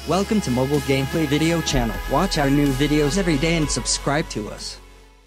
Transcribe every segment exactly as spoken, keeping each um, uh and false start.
Welcome to Mobile Gameplay Video Channel. Watch our new videos every day and subscribe to us.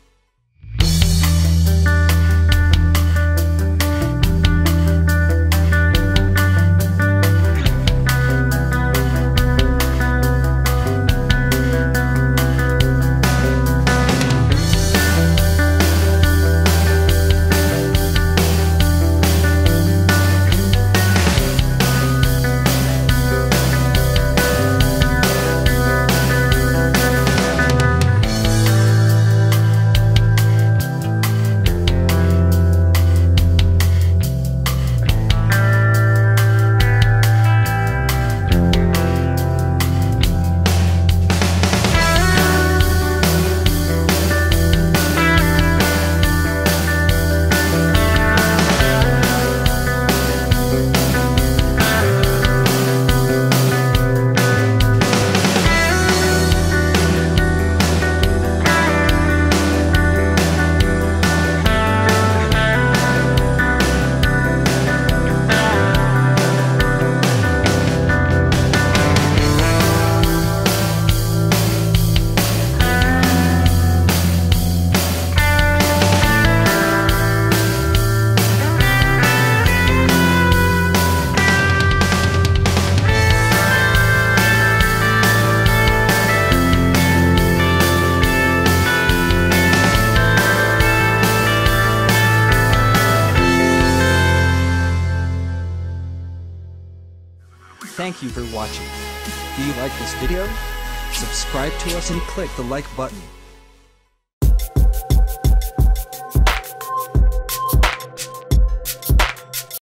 Thank you for watching. Do you like this video? Subscribe to us and click the like button.